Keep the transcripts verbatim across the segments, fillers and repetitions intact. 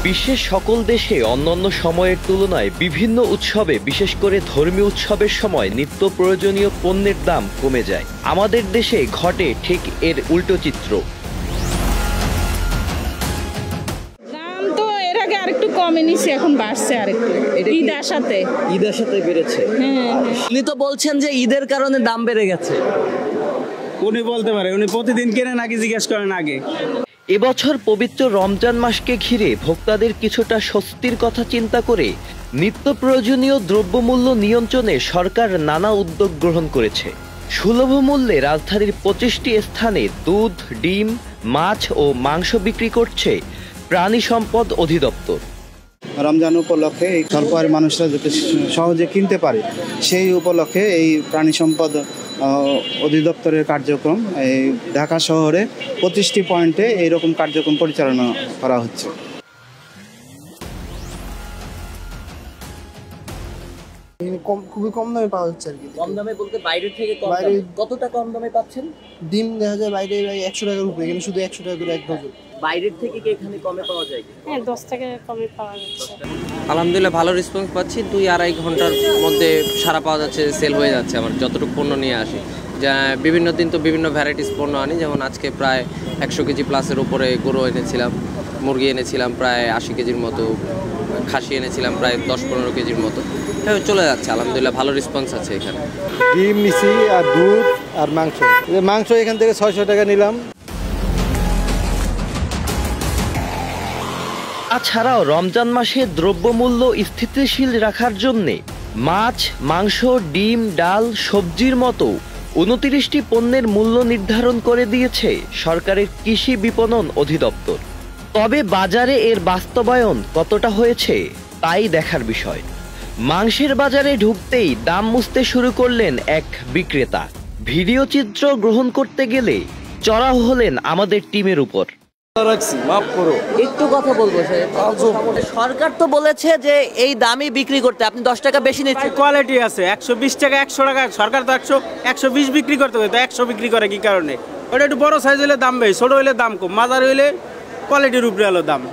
বিশ্বের সকল দেশে অন্যান্য সময়ের তুলনায় বিভিন্ন উৎসবে, বিশেষ করে ধর্মীয় উৎসবের সময় নিত্য প্রয়োজনীয় পণ্যের দাম কমে যায়। আমাদের দেশে ঘটে ঠিক এর উল্টো চিত্র। দাম তো এর আগে আরেকটু কমে নিছে, এখন বাড়ছে আরেকটু ঈদের সাথে ঈদের সাথে বেড়েছে। হ্যাঁ, উনি তো বলছেন যে ঈদের কারণে দাম বেড়ে গেছে। উনি বলতে পারে, উনি প্রতিদিন কেনে নাকি জিজ্ঞেস করেন আগে। এবছর পবিত্র রমজান মাসকে ঘিরে ভোক্তাদের কিছুটা স্বস্তির কথা চিন্তা করে নিত্য প্রয়োজনীয় দ্রব্যমূল্য নিয়ন্ত্রণে সরকার নানা উদ্যোগ গ্রহণ করেছে। সুলভ মূল্যে রাজধানীর পঁচিশটি স্থানে দুধ, ডিম, মাছ ও মাংস বিক্রি করছে প্রাণী সম্পদ অধিদপ্তর। রমজান উপলক্ষে এই স্বল্প আয়ের মানুষরা যাতে সহজে কিনতে পারে সেই উপলক্ষে এই প্রাণী সম্পদ অধিদপ্তরের কার্যক্রম এই ঢাকা শহরে পঁচিশটি পয়েন্টে এইরকম কার্যক্রম পরিচালনা করা হচ্ছে। খুবই কম দামে পাওয়া যাচ্ছে আর কি। কম দামে বলতে বাইরে থেকে কম দামে কতটা কম দামে পাচ্ছেন? ডিম দেখা যায় বাইরে একশো টাকার উপরে, এখানে শুধু একশো টাকা করে এক ডজন। বাইরের থেকে কি এখানে কমে পাওয়া যায়? হ্যাঁ, দশ টাকা কমে পাওয়া যাচ্ছে। আলহামদুলিল্লাহ ভালো রেসপন্স পাচ্ছি। দুই আড়াই ঘন্টার মধ্যে সারা পাওয়া যাচ্ছে, সেল হয়ে যাচ্ছে আমার যতটুকু পণ্য নিয়ে আসি। যা বিভিন্ন দিন তো বিভিন্ন ভ্যারাইটিস পণ্য আনি, যেমন আজকে প্রায় একশো কেজি প্লাসের উপরে গরু এনেছিলাম, মুরগি এনেছিলাম প্রায় আশি কেজির মতো, খাসি এনেছিলাম প্রায় দশ পনেরো কেজির মতো। হ্যাঁ, চলে যাচ্ছে আলহামদুলিল্লাহ, ভালো রেসপন্স আছে এখানে। ডিম নিছি আর দুধ আর মাংস। মাংস এখান থেকে ছয়শো টাকা নিলাম। তাছাড়াও রমজান মাসে দ্রব্যমূল্য স্থিতিশীল রাখার জন্যে মাছ, মাংস, ডিম, ডাল, সবজির মতো উনত্রিশটি পণ্যের মূল্য নির্ধারণ করে দিয়েছে সরকারের কৃষি বিপণন অধিদপ্তর। তবে বাজারে এর বাস্তবায়ন কতটা হয়েছে তাই দেখার বিষয়। মাংসের বাজারে ঢুকতেই দাম মুছতে শুরু করলেন এক বিক্রেতা। ভিডিও চিত্র গ্রহণ করতে গেলে চড়াও হলেন আমাদের টিমের উপর। একটু কথা বলবো, সরকার তো বলেছে যে এই দামে বিক্রি করতে, আপনি দশ টাকা বেশি নিচ্ছেন। কোয়ালিটি আছে একশো বিশ টাকা একশো টাকা, সরকার তো একশো একশো বিশ বিক্রি করতে হবে, তো একশো বিক্রি করে কি কারণে? ওটা একটু বড় সাইজ হলে দাম বেশি, ছোট হইলে দাম কম, মাঝার হইলে কোয়ালিটির উপরে হলো দাম।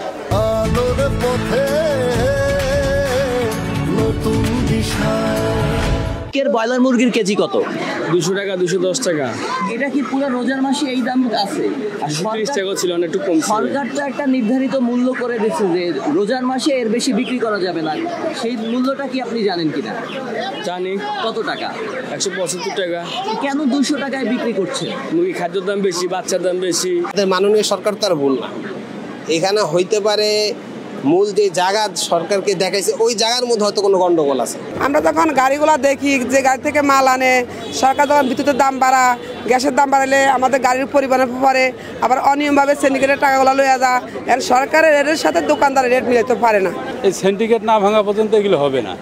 ব্রয়লার মুরগির কেজি কত? দুশো টাকা, দুশো দশ টাকা। এটা কি পুরো রোজার মাসে এই দাম আছে? ত্রিশ টাকা ছিল না, একটু কম। সরকার তো একটা নির্ধারিত মূল্য করে দিচ্ছে যে রোজার মাসে এর বেশি বিক্রি করা যাবে না, সেই মূল্যটা কি আপনি জানেন কিনা? জানি। কত টাকা? একশো পঁচাত্তর টাকা। কেন দুশো টাকায় বিক্রি করছে? মুরগি খাদ্যের দাম বেশি, বাচ্চার দাম বেশি। মাননীয় সরকার তার ভুল না, এখানে হইতে পারে মূল যে জায়গা সরকারকে দেখাইছে ওই জায়গার মধ্যে হয়তো কোনো গন্ডগোল আছে। আমরা যখন গাড়িগুলো দেখি যে গাড়ি থেকে মাল আনে, সরকার যখন বিদ্যুতের দাম বাড়া, গ্যাসের দাম বাড়ালে আমাদের গাড়ির পরিবহনের পরে আবার অনিয়মভাবে সিন্ডিকেটের টাকাগুলো লইয়া যা, এর সরকারের রেটের সাথে দোকানদারের রেট মিলাইতে পারে না। এই সিন্ডিকেট না ভাঙা পর্যন্ত এগুলো হবে না।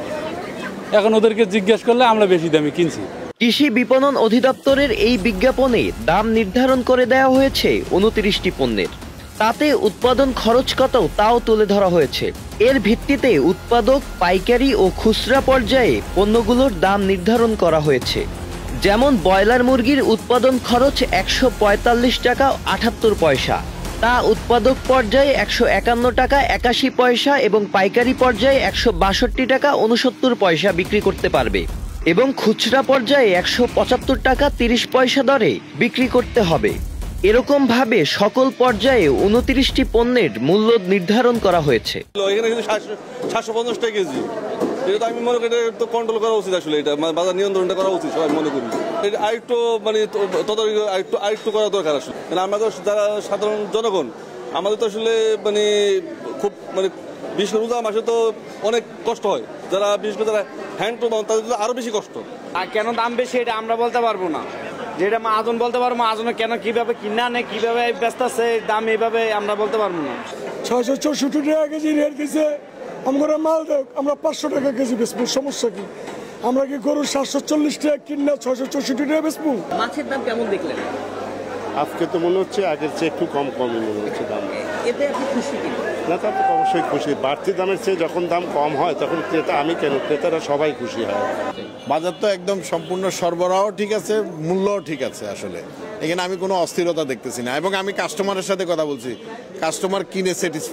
এখন ওদেরকে জিজ্ঞেস করলে আমরা বেশি দামে কিনছি। কৃষি বিপণন অধিদপ্তরের এই বিজ্ঞাপনে দাম নির্ধারণ করে দেওয়া হয়েছে উনত্রিশটি পণ্যের। তাতে উৎপাদন খরচ কত তাও তুলে ধরা হয়েছে। এর ভিত্তিতে উৎপাদক, পাইকারি ও খুচরা পর্যায়ে পণ্যগুলোর দাম নির্ধারণ করা হয়েছে। যেমন ব্রয়লার মুরগির উৎপাদন খরচ একশো পঁয়তাল্লিশ টাকা আটাত্তর পয়সা, তা উৎপাদক পর্যায়ে একশো একান্ন টাকা একাশি পয়সা এবং পাইকারি পর্যায়ে একশো বাষট্টি টাকা উনসত্তর পয়সা বিক্রি করতে পারবে এবং খুচরা পর্যায়ে একশো পঁচাত্তর টাকা তিরিশ পয়সা দরে বিক্রি করতে হবে। এরকম ভাবে সকল পর্যায়ে উনত্রিশটি পণ্যের মূল্য নির্ধারণ করা হয়েছে। সাতশো পঞ্চাশ টাকা কেজি, এটা আমি মনে করি এটা কন্ট্রোল করা উচিত, আসলে এটা বাজার নিয়ন্ত্রণটা করা উচিত সবাই মনে করি। এটা আরেকটু মানে তদারকি আরেকটু আরেকটু করা দরকার আসলে। মানে আমরা তো যারা সাধারণ জনগণ, আমাদের তো আসলে মানে খুব মানে বিশেষ করে রোজা মাসে তো অনেক কষ্ট হয়, যারা বিশেষ করে যারা হ্যান্ড টু মাউথ তাদের আরো বেশি কষ্ট। আর কেন দাম বেশি এটা আমরা বলতে পারবো না, যেটা মাহাজন বলতে পারবো, মাহাজনে কেন কিভাবে কিনা নেই, কিভাবে ব্যস্ত আছে, দাম এইভাবে আমরা বলতে পারবো না। ছয়শো চৌষট্টি টাকা কেজি রেট দিচ্ছে, আমরা মাল দেখ আমরা পাঁচশো টাকা কেজি বেচবো, সমস্যা কি? আমরা কি গরু সাতশো চল্লিশ টাকা কিনা ছয়শো চৌষট্টি টাকা বেচবো? মাছের দাম কেমন দেখলেন? আজকে তো মনে হচ্ছে আগের চেয়ে একটু কম কমই মনে হচ্ছে দাম। এতে আপনি খুশি কিনা? না, তা তো অবশ্যই খুশি। বাড়তি দামের চেয়ে যখন দাম কম হয় তখন ক্রেতা, আমি কেন ক্রেতারা সবাই খুশি হয়। বাজার তো একদম সম্পূর্ণ সরবরাহ ঠিক আছে, মূল্যও ঠিক আছে। আসলে এখানে আমি কোনো অস্থিরতা দেখতেছি না, এবং আমি কাস্টমারের সাথে কথা বলছি, কাস্টমার কিনে স্যাটিসফাইড।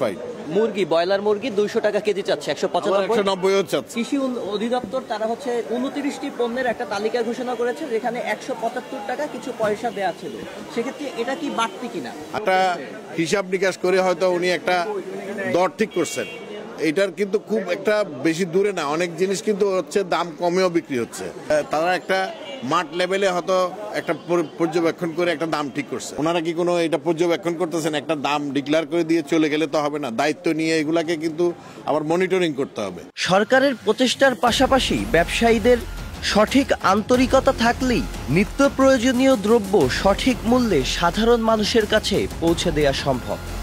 মুরগি ব্রয়লার মুরগি দুইশো টাকা কেজি চাচ্ছে একশো পঁচানব্বই। কৃষি অধিদপ্তর তারা হচ্ছে উনত্রিশটি পণ্যের একটা তালিকা ঘোষণা করেছে যেখানে একশো পঁচাত্তর টাকা কিছু পয়সা দেওয়া ছিল, সেক্ষেত্রে এটা কি বাড়তি কিনা? একটা হিসাব নিকাশ করে হয়তো উনি একটা দর ঠিক করছেন, এটার কিন্তু খুব একটা বেশি দূরে না, অনেক জিনিস কিন্তু হচ্ছে দাম কমেও বিক্রি হচ্ছে। তারা একটা মাঠ লেভেলে হয়তো একটা পর্যবেক্ষণ করে একটা দাম ঠিক করছে। ওনারা কি কোনো এটা পর্যবেক্ষণ করতেছেন? একটা দাম ডিক্লেয়ার করে দিয়ে চলে গেলে তো হবে না, দায়িত্ব নিয়ে এগুলাকে কিন্তু আবার মনিটরিং করতে হবে। সরকারের প্রচেষ্টার পাশাপাশি ব্যবসায়ীদের সঠিক আন্তরিকতা থাকলেই নিত্য প্রয়োজনীয় দ্রব্য সঠিক মূল্যে সাধারণ মানুষের কাছে পৌঁছে দেওয়া সম্ভব।